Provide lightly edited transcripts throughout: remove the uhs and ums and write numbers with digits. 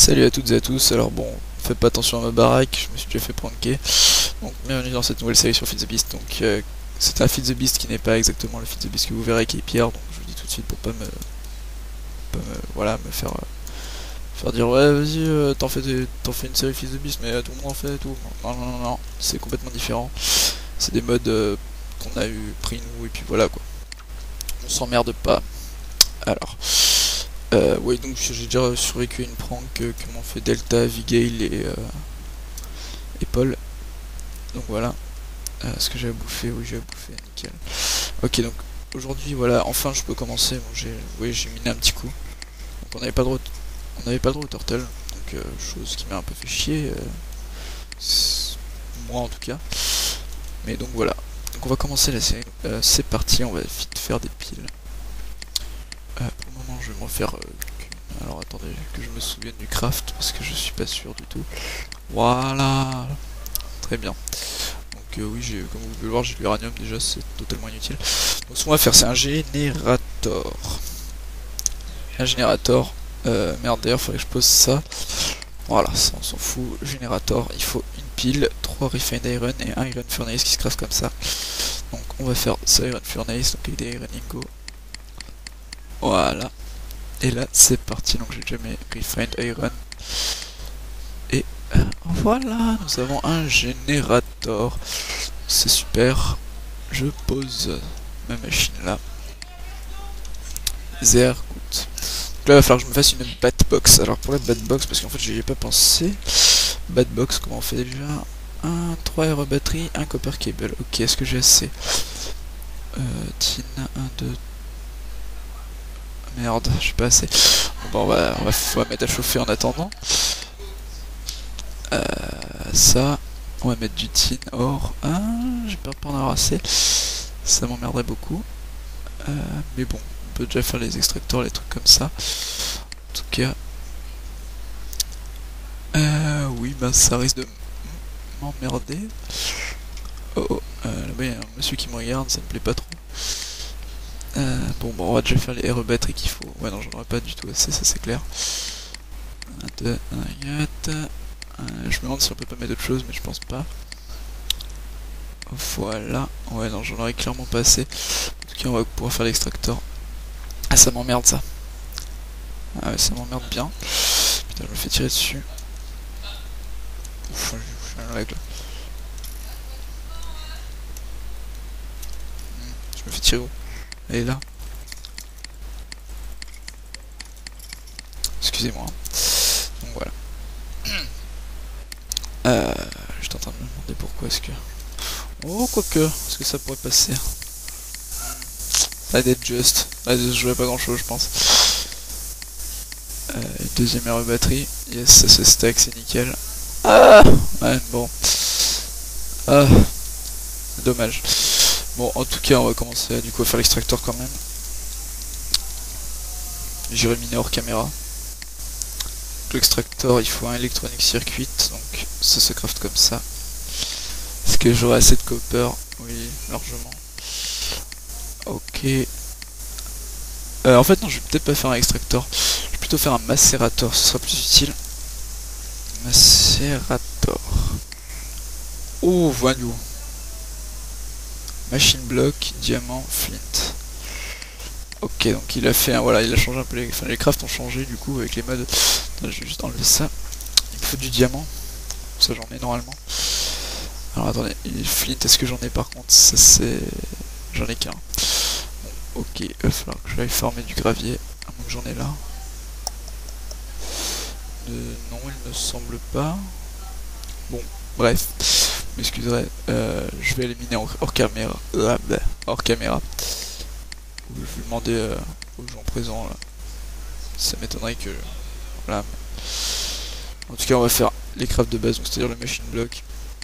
Salut à toutes et à tous. Alors bon, faites pas attention à ma baraque, je me suis déjà fait pranker. Donc bienvenue dans cette nouvelle série sur Feed the Beast. Donc c'est un Feed the Beast qui n'est pas exactement le Feed the Beast que vous verrez qui est Pierre. Donc je vous dis tout de suite pour voilà, me faire dire ouais vas-y t'en fais une série Feed the Beast mais tout le monde en fait et tout. Non non non non, c'est complètement différent. C'est des modes qu'on a eu pris nous et puis voilà quoi. On s'emmerde pas. Alors. Oui, donc j'ai déjà survécu à une prank que m'ont fait Delta, Abigail et Paul. Donc voilà. Ce que j'ai à bouffer, oui j'ai à bouffer, nickel. Ok, donc aujourd'hui voilà, enfin je peux commencer. Bon, j'ai miné un petit coup. Donc on n'avait pas le droit au turtle. Donc chose qui m'a un peu fait chier. Moi en tout cas. Mais donc voilà. Donc on va commencer la série. C'est parti, on va vite faire des piles. Pour le moment je vais me refaire alors attendez que je me souvienne du craft parce que je suis pas sûr du tout. Voilà. Très bien. Donc oui, comme vous pouvez le voir, j'ai de l'uranium déjà, c'est totalement inutile. Donc ce qu'on va faire, c'est un générateur. Un générateur. Merde, d'ailleurs, il faudrait que je pose ça. Voilà, ça on s'en fout. Générateur, il faut une pile, 3 refined iron et un iron furnace qui se craft comme ça. Donc on va faire ça iron furnace, donc avec des iron ingots. Voilà. Et là, c'est parti, donc j'ai déjà mes refined iron. Et voilà, nous avons un générateur. C'est super. Je pose ma machine là. Sehr gut. Donc là, il va falloir que je me fasse une batbox. Alors pour la batbox, parce qu'en fait, j'y ai pas pensé. Batbox, comment on fait déjà? 3 air batterie, un copper cable. Ok, est-ce que j'ai assez? Tin, 1, 2. Merde, j'ai pas assez. Bon, on va mettre à chauffer en attendant. Ça, on va mettre du tin, or. Ah, j'ai peur de pas en avoir assez. Ça m'emmerderait beaucoup. Mais bon, on peut déjà faire les extracteurs, les trucs comme ça. En tout cas. Oui, bah ça risque de m'emmerder. Oh, oh, là-bas il y a un monsieur qui me regarde, ça me plaît pas trop. Bon, on va déjà faire les RE batteries qu'il faut. Ouais, non, j'en aurais pas du tout assez, ça c'est clair. 1, 2, 1, 4. Je me demande si on peut pas mettre autre chose, mais je pense pas. Voilà. Ouais, non, j'en aurais clairement pas assez. En tout cas, on va pouvoir faire l'extracteur. Ah, ça m'emmerde ça. Ah ouais, ça m'emmerde bien. Putain, je me fais tirer dessus. Ouf, je suis un lag là. Je me fais tirer où? Elle est là. Excusez-moi. Donc voilà. J'étais en train de me demander pourquoi est-ce que... Oh, quoique, est-ce que ça pourrait passer? Ça d'être juste. Là, je jouais pas grand-chose, je pense. Deuxième air batterie. Yes, ça se stack, c'est nickel. Ah ouais, bon. Ah, dommage. Bon, en tout cas, on va commencer du coup à faire l'extracteur quand même. J'irai miner hors caméra. L'extracteur, il faut un electronic circuit, donc ça se craft comme ça. Est-ce que j'aurai assez de copper? Oui, largement. Ok. En fait, non, je vais peut-être pas faire un extracteur. Je vais plutôt faire un macérateur, ce sera plus utile. Macérateur. Oh, voyou. Machine block, diamant, flint. Ok, donc il a fait un, voilà, il a changé un peu les crafts ont changé du coup avec les modes. Attends, je vais juste enlever ça. Il me faut du diamant. Ça j'en ai normalement. Alors attendez, flint, est-ce que j'en ai par contre? Ça c'est... J'en ai qu'un. Bon, ok, il va falloir que j'aille former du gravier, à moins que j'en ai là. Non, il me semble pas. Bon, bref. Vous m'excuserez, je vais éliminer hors caméra. Hors caméra. Je vais demander aux gens présents là. Ça m'étonnerait que... Voilà. En tout cas, on va faire les crafts de base, c'est-à-dire le machine block.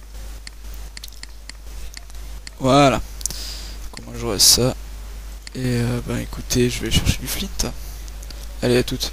Voilà. Comment j'aurai ça? Et bah écoutez, je vais chercher du flint. Allez, à toutes.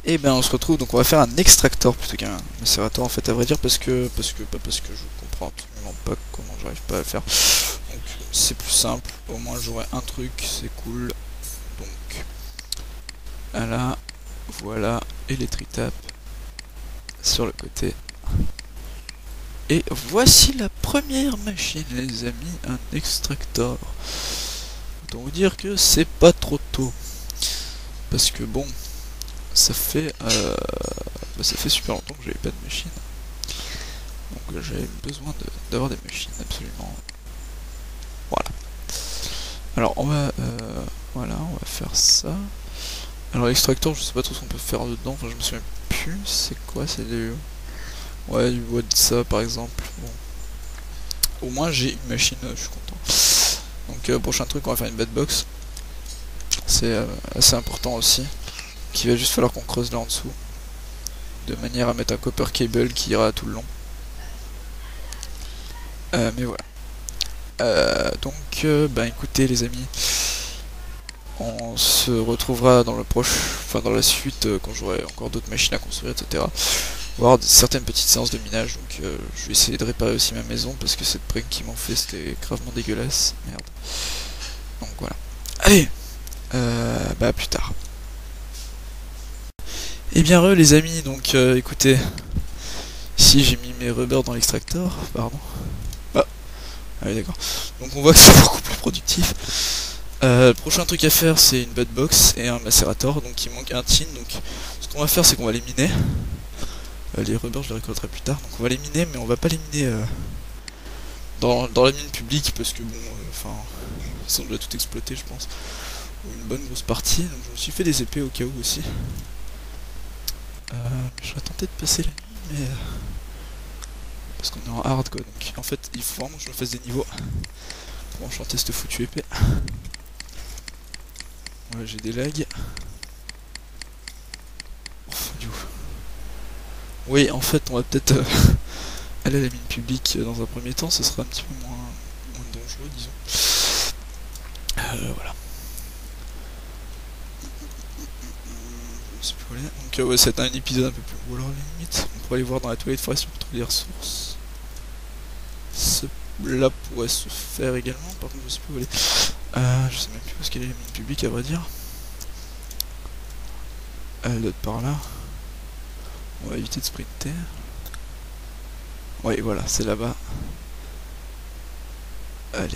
Et ben on se retrouve, donc on va faire un extractor plutôt qu'un macérator en fait, à vrai dire, parce que je comprends absolument pas comment j'arrive pas à le faire. Donc c'est plus simple, au moins j'aurai un truc, c'est cool. Donc là, voilà, et les tritapes sur le côté. Et voici la première machine les amis, un extractor. Autant vous dire que c'est pas trop tôt. Parce que bon, ça fait super longtemps que j'avais pas de machine. Donc j'avais besoin d'avoir des machines absolument. Voilà. Alors on va voilà, on va faire ça. Alors l'extracteur, je sais pas trop ce qu'on peut faire dedans, enfin je me souviens plus, c'est quoi, c'est du... Ouais, du bois de ça par exemple. Bon. Au moins j'ai une machine, je suis content. Donc prochain truc, on va faire une bed box. C'est assez important aussi. Qu'il va juste falloir qu'on creuse là en dessous. De manière à mettre un copper cable qui ira tout le long. Mais voilà. Donc bah écoutez les amis. On se retrouvera dans le dans la suite quand j'aurai encore d'autres machines à construire, etc. Voir certaines petites séances de minage. Donc je vais essayer de réparer aussi ma maison parce que cette prank qu'ils m'ont fait c'était gravement dégueulasse. Merde. Donc voilà. Allez, bah à plus tard. Et bien les amis, donc écoutez, ici j'ai mis mes rubbers dans l'extractor, pardon. Ah oui d'accord. Donc on voit que c'est beaucoup plus productif. Le prochain truc à faire c'est une bed box et un macérator, donc il manque un tin, donc ce qu'on va faire c'est qu'on va les miner. Les rubbers je les récolterai plus tard, donc on va les miner mais on va pas les miner dans la mine publique parce que bon, enfin, ils ont déjà tout exploité je pense, ou une bonne grosse partie, donc je me suis fait des épées au cas où aussi. Je serais tenté de passer la nuit mais... parce qu'on est en hard quoi, donc en fait il faut vraiment que je me fasse des niveaux pour enchanter cette foutue épée. Ouais, j'ai des lags. Oui, en fait, on va peut-être aller à la mine publique dans un premier temps, ce sera un petit peu moins dangereux, disons. Voilà. Je sais plus où aller. Donc, ouais, c'est un épisode un peu plus gros, alors, à la limite. On pourrait aller voir dans la toilette forêt si on peut trouver des ressources. Là pourrait se faire également, par contre, je sais plus où aller. Je sais même plus où est-ce qu'elle est la mine publique, à vrai dire. Elle doit être par là. On va éviter de sprinter. Oui, voilà, c'est là-bas. Allez.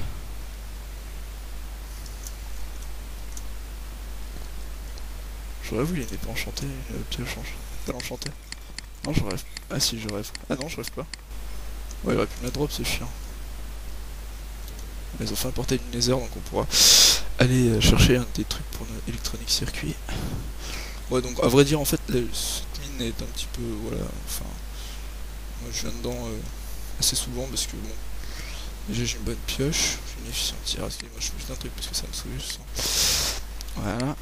J'aurais voulu une épée enchantée, elle enchantée. Non, je rêve. Ah si, je rêve. Ah non, je rêve pas. Ouais, il aurait pu me la drop, c'est chiant. Ils ont fait un portail du Nether, donc on pourra aller chercher un des trucs pour notre électronique circuit. Ouais, donc à vrai dire, en fait, cette mine est un petit peu, voilà, enfin... Moi je viens dedans assez souvent parce que bon, déjà j'ai une bonne pioche, j'ai une efficience tir, moi je fais juste un truc parce que ça me saoule, je sens. Voilà.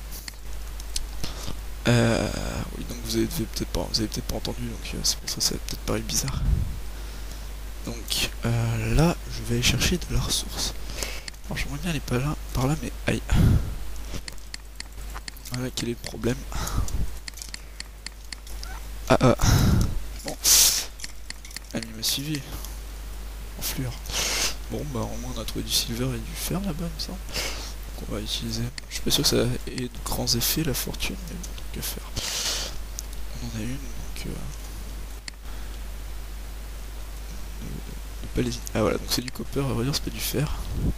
Oui, donc vous avez peut-être pas entendu, donc c'est pour ça que ça va peut-être paraître bizarre. Donc là, je vais aller chercher de la ressource. Alors j'aimerais bien aller par là, mais aïe. Voilà, quel est le problème. Bon. Elle m'a suivi. Enflure. Bon bah au moins on a trouvé du silver et du fer là-bas, il me semble. Donc on va utiliser. Je suis pas sûr que ça ait de grands effets la fortune, mais bon, truc à faire. On en a une, donc ne pas les... Ah voilà, donc c'est du copper, à vrai dire c'est pas du fer.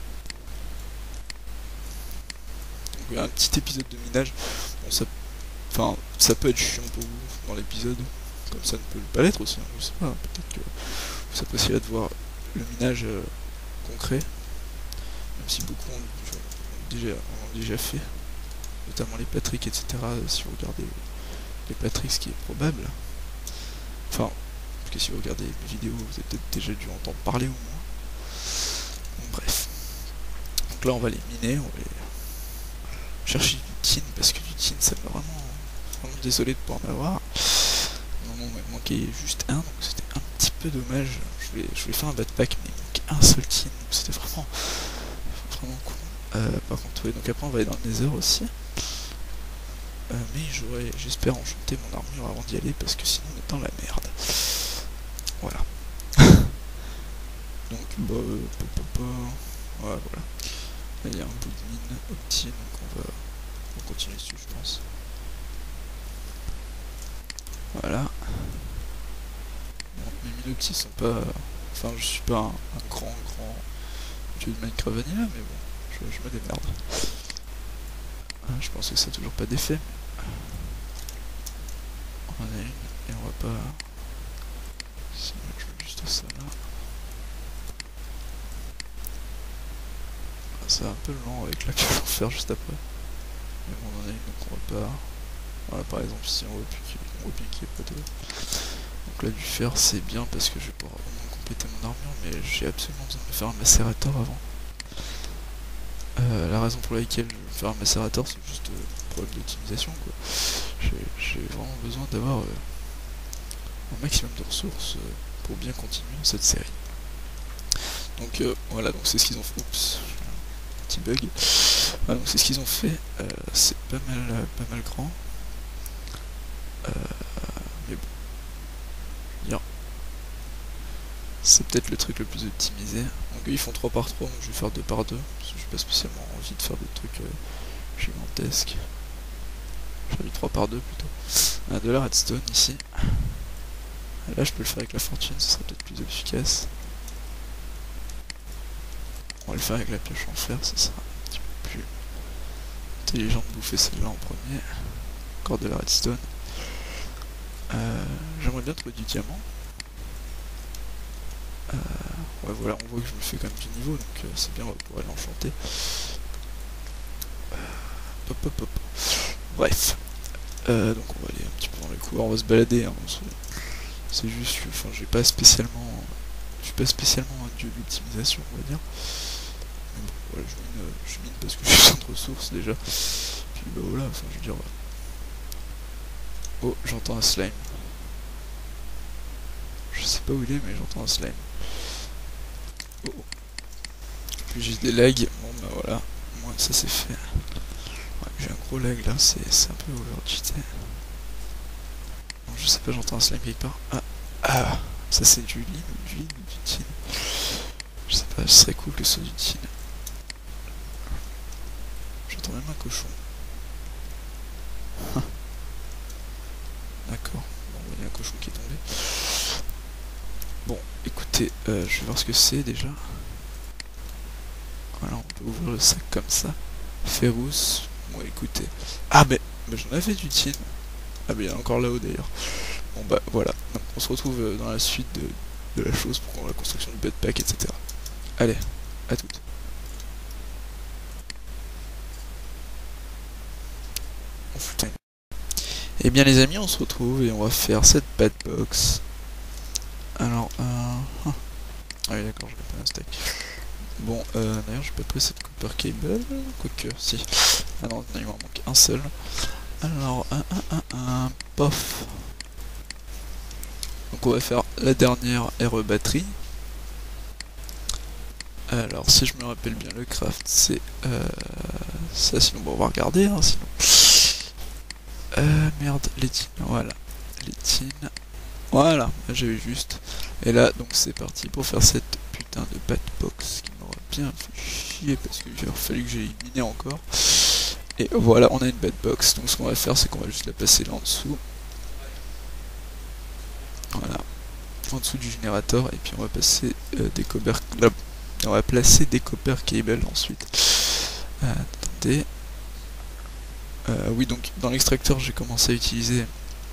Donc il y a un petit épisode de minage. Bon ça... Enfin, ça peut être chiant pour vous dans l'épisode, comme ça ne peut pas l'être aussi, hein, je sais pas, peut-être que vous apprécierez de voir le minage concret, même si beaucoup ont déjà fait, notamment les Patrick, etc. Si vous regardez les Patrick, ce qui est probable. Enfin, parce que si vous regardez les vidéos, vous avez peut-être déjà dû entendre parler au moins. Donc, bref. Donc là, on va les miner, on va les chercher du tin, parce que du tin, ça va vraiment désolé de ne pas en avoir. Non, il me manquait juste un, donc c'était un petit peu dommage. Je voulais faire un backpack, mais il manquait un seul tin, donc c'était vraiment con. Par contre, oui, donc après on va aller dans le Nether aussi. mais j'espère enchanter mon armure avant d'y aller parce que sinon on est dans la merde. Voilà. Donc voilà. Là, il y a un bout de mine opti, donc on va continuer dessus je pense. Voilà. Bon, mes mines opti sont pas... Enfin je suis pas un grand dieu de Minecraft Vanilla, mais bon, je me démerde. Je pense que ça n'a toujours pas d'effet. On en a une et on va pas... Si je mets juste ça là. C'est un peu lent avec la queue qu'on va faire juste après. Mais bon, on en a une donc on va pas... Voilà, par exemple ici on voit bien qu'il n'y a pas de... Donc là du fer c'est bien parce que je vais pouvoir vraiment compléter mon armure, mais j'ai absolument besoin de me faire un macérateur avant. La raison pour laquelle je vais faire un macérateur c'est juste problème d'optimisation quoi. J'ai vraiment besoin d'avoir un maximum de ressources pour bien continuer cette série. Donc voilà, donc c'est ce qu'ils ont fait. Oups, petit bug. Voilà, donc c'est ce qu'ils ont fait. C'est pas mal grand. Mais bon. Bien. C'est peut-être le truc le plus optimisé. Donc ils font 3 par 3, donc je vais faire 2 par 2. Parce que j'ai pas spécialement envie de faire des trucs gigantesques. Je vais faire du 3 par 2 plutôt. On a de la redstone ici. Là je peux le faire avec la fortune, ce sera peut-être plus efficace. On va le faire avec la pioche en fer, ça sera un petit peu plus intelligent de bouffer celle-là en premier. Encore de la redstone. J'aimerais bien trouver du diamant. Ouais voilà, on voit que je me fais quand même du niveau, donc c'est bien, on va pouvoir l'enchanter. Hop. Bref. Donc on va aller un petit peu dans les couloirs, on va se balader. Hein, c'est juste que enfin, je suis pas spécialement un dieu d'optimisation, on va dire. Mais bon, voilà, je mine parce que j'ai besoin de ressources déjà. Puis bah voilà, enfin je veux dire... Oh, j'entends un slime. Je sais pas où il est, mais j'entends un slime. Oh. Puis j'ai des lags, bon bah voilà, moi ça c'est fait. Ouais, j'ai un gros lag là, c'est un peu overcheaté. Bon, je sais pas, j'entends un slime quelque part. Ah, ça c'est du lead ou du tin. Je sais pas, ce serait cool que ce soit du tin. J'entends même un cochon. D'accord, bon, il y a un cochon qui est tombé. Bon, écoutez, je vais voir ce que c'est déjà. Voilà, on peut ouvrir le sac comme ça. Ferrous, bon écoutez. Ah mais j'en avais du tin. Ah mais il y en a encore là-haut d'ailleurs. Bon bah voilà, donc on se retrouve dans la suite de la chose pour la construction du bedpack, etc. Allez, à toutes. Oh putain. Et bien les amis, on se retrouve et on va faire cette bedbox. Alors, ah oui d'accord, je vais pas un stack. Bon, d'ailleurs j'ai pas pris cette copper cable, quoique, si. Ah non, il m'en manque un seul. Alors, pof. Donc on va faire la dernière RE batterie. Alors si je me rappelle bien le craft c'est ça, sinon bon, on va regarder hein, sinon. Merde, les tines, voilà. Les tines. Voilà, j'avais juste. Et là donc c'est parti pour faire cette putain de batbox qui m'aura bien fait chier parce qu'il a fallu que j'aille miner encore. Et voilà, on a une batbox. Donc ce qu'on va faire c'est qu'on va juste la passer là en dessous. Voilà. En dessous du générateur et puis on va passer des copper... On va placer des copper cables ensuite. Attendez. Oui, donc dans l'extracteur, j'ai commencé à utiliser.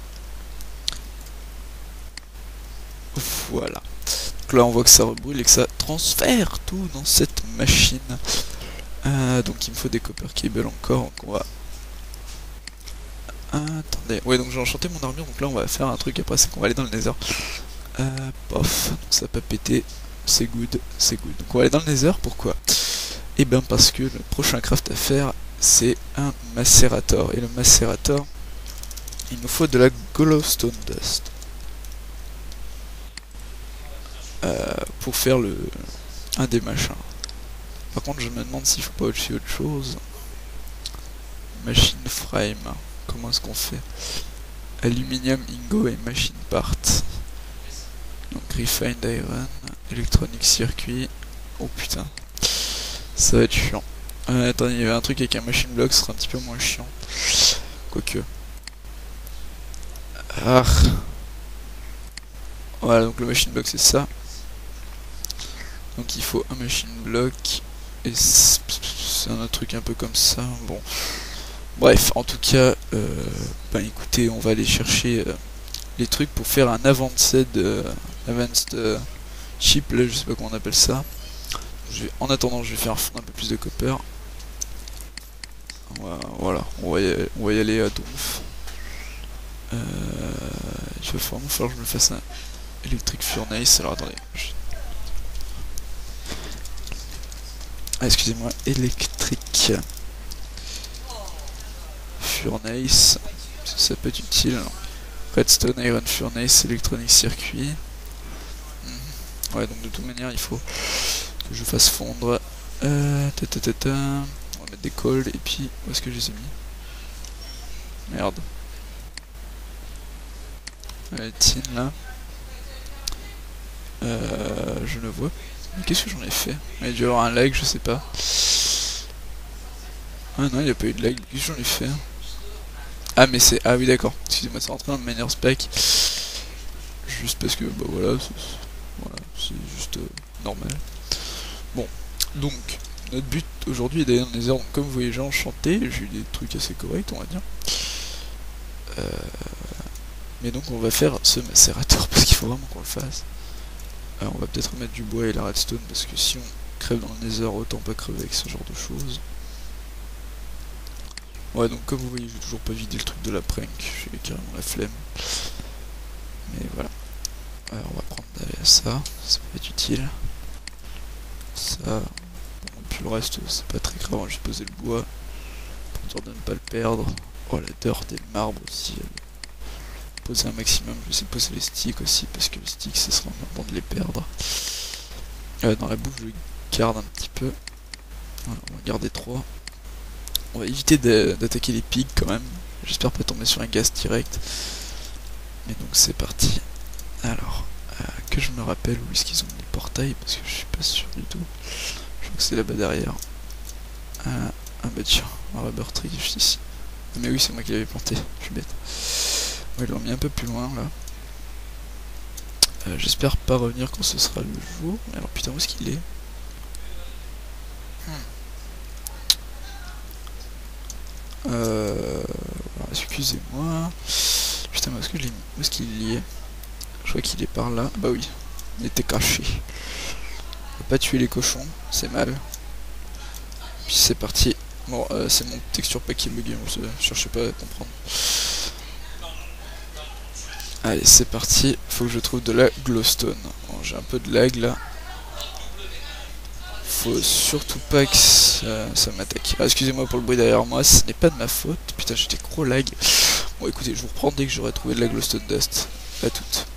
Voilà. Donc là, on voit que ça rebrûle et que ça transfère tout dans cette machine. Donc il me faut des copper cables encore. Donc on va. Attendez. Ouais, donc j'ai enchanté mon armure. Donc là, on va faire un truc après, c'est qu'on va aller dans le nether. Pof. Donc ça va pas péter. C'est good, c'est good. Donc on va aller dans le nether, pourquoi? Et bien parce que le prochain craft à faire, c'est un macérateur. Et le macérateur, il nous faut de la glowstone dust. Pour faire un des machins. Par contre je me demande s'il faut pas aussi autre chose. Machine frame. comment est-ce qu'on fait? Aluminium, ingot et machine part. Donc refined iron, electronic circuit. Oh putain, ça va être chiant. Attendez, il y avait un truc avec un machine block, ce sera un petit peu moins chiant. Quoique. Ah. Voilà, donc le machine block c'est ça. Donc il faut un machine block. Et c'est un autre truc un peu comme ça. Bon. Bref, en tout cas, ben écoutez, on va aller chercher les trucs pour faire un advanced chip, là je sais pas comment on appelle ça. En attendant, je vais faire fondre un peu plus de copper. Voilà, on va y aller à donf. Il va vraiment falloir que je me fasse un electric furnace. Alors attendez. Ah, excusez-moi, electric furnace. Ça peut être utile. Redstone, iron furnace, electronic circuit. Ouais, donc de toute manière, il faut que je fasse fondre. On va mettre des cols et puis où est-ce que je les ai mis? Merde. La tin là. Je le vois. Mais qu'est-ce que j'en ai fait? Il y a dû y avoir un lag, je sais pas. Ah non, il n'y a pas eu de lag. Qu'est-ce que j'en ai fait? Ah mais c'est... Ah oui d'accord. Excusez-moi, c'est rentré dans le miner's pack. Juste parce que, bah voilà, c'est juste normal. Bon, donc, notre but aujourd'hui est d'aller dans les airs. Donc, comme vous voyez, j'ai enchanté, j'ai eu des trucs assez corrects, on va dire. Mais donc, on va faire ce macérateur parce qu'il faut vraiment qu'on le fasse. Alors, on va peut-être remettre du bois et la redstone parce que si on crève dans le nether, autant pas crever avec ce genre de choses. Ouais, donc, comme vous voyez, j'ai toujours pas vidé le truc de la prank, j'ai carrément la flemme. Mais voilà. Alors, on va prendre ça, ça peut être utile. Ça, bon, puis le reste, c'est pas très grave, on va juste poser le bois pour dire de ne pas le perdre. Oh, la dirt et le marbre aussi. Poser un maximum, je vais essayer de poser les sticks aussi parce que les sticks, ça sera bon de les perdre. Dans la bouffe, je garde un petit peu. Voilà, on va garder 3. On va éviter d'attaquer les pigs quand même. J'espère pas tomber sur un gaz direct. Mais donc c'est parti. Alors, que je me rappelle où est-ce qu'ils ont des portails, parce que je suis pas sûr du tout. Je crois que c'est là-bas derrière. Ah bah tiens, un rubber tree juste ici. Ah, mais oui, c'est moi qui l'avais planté, je suis bête. Ouais, ils l'ont mis un peu plus loin là. J'espère pas revenir quand ce sera le jour. Alors putain, où est-ce qu'il est? Excusez-moi. Putain, où est-ce qu'il y est? Je crois qu'il est par là. Bah oui, il était caché. On va pas tuer les cochons, c'est mal. Puis c'est parti. Bon, c'est mon texture pack qui est bugué, je cherchais pas à comprendre. Allez, c'est parti. Faut que je trouve de la glowstone. Bon, j'ai un peu de lag là. Faut surtout pas que ça m'attaque. Ah, excusez-moi pour le bruit derrière moi, ce n'est pas de ma faute. Putain, j'étais gros lag. Bon, écoutez, je vous reprends dès que j'aurai trouvé de la glowstone dust. À toutes.